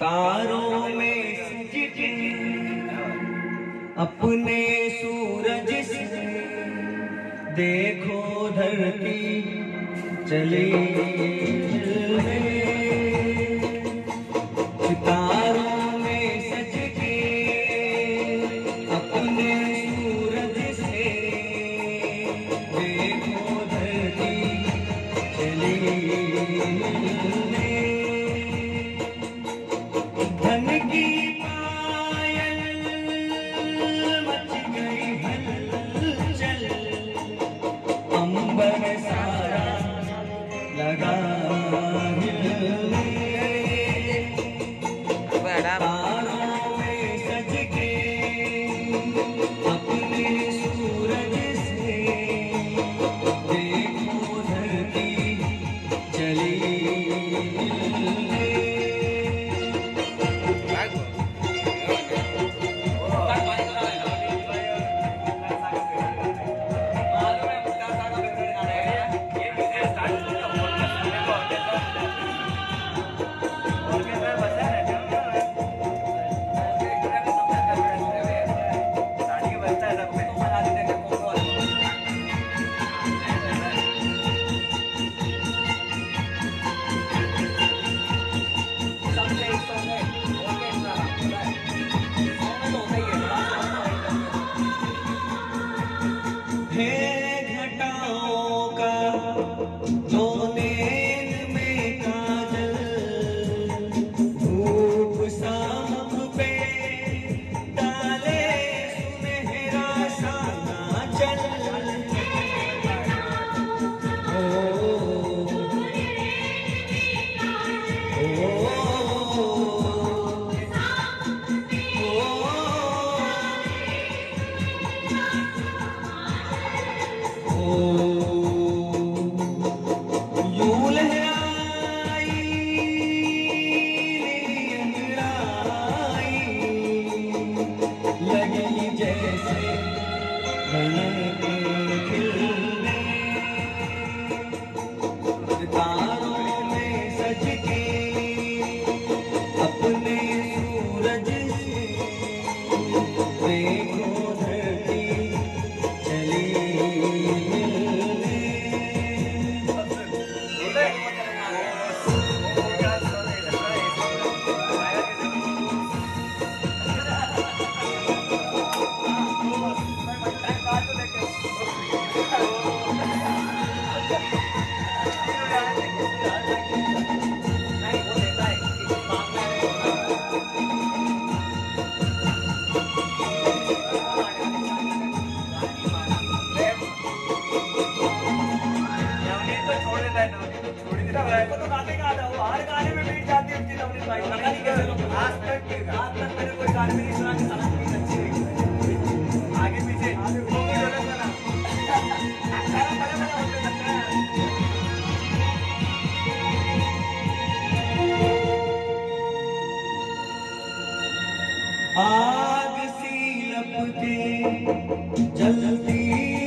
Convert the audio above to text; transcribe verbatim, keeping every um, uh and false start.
तारों में सजके अपने सूरज से देखो धरती चली जलने। तारों में सजके अपने सूरज से देखो धरती चली जलने। धन की पायल मच गई हलचल, अंबर सारा लगा हिलने। तारों में सजके अपने सूरज से देखो धरती चली हिलने। है घटाओं का जो नैन में काजल, धूप शाम पे डाले सुनहरा सा नाचल। ओ, यूं लहराई अंगड़ाई, लगी जैसे रंग खिलने। तारों में सजके अपने सूरज से देखो धरती चली। तो गाने का आता वो हर गाने में बीट जाती है उसकी नवनीत भाई। पता नहीं कैसे आज तक आज तक मैंने कोई गाने में नहीं सुना कि सनम की अच्छी लगी। आगे पीछे वो भी डोले सुना आग सी लपके जलती